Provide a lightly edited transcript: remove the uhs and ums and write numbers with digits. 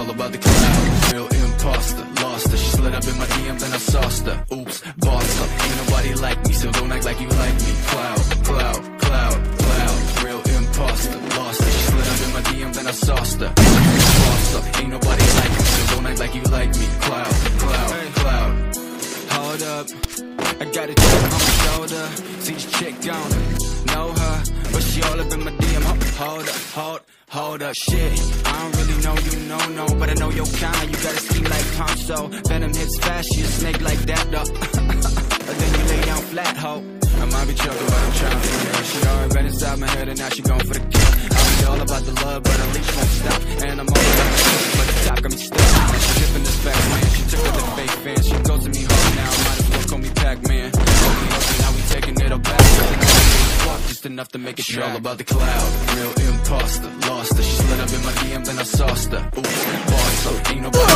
all about the cloud. Real imposter, lost her. She slid up in my DM, then I sauced her. Oops, boss up. Ain't nobody like me, so don't act like you like me. Cloud, cloud, cloud, cloud. Real imposter, lost her. She slid up in my DM, then I sauced her. Boss up. Ain't nobody like me, so don't act like you like me. Cloud, cloud, cloud. Hold up, I got a chip on my shoulder. See this chick on her, know her, but she all up in my DM. Hold up, shit. I don't really know you, no, but I know your kind. You gotta seem like Poncho. Venom hits fast, she a snake like that, though. But then you lay down flat, ho. I might be joking, but I'm trying to figure her. She already been inside my head, and now she going for the kill. I'll be all about the love, but at least won't stop. And I'm all about the shit, but the top got me stuck. And she tripping this fast, man. She took with the fake fans. She goes to me hard now. Might as well call me Pac-Man. Okay, now we taking it all back. Just enough to make it track. All about the cloud, real imposter, lost her. She slid up in my DM, then I sauced her. Oops, boss up, ain't nobody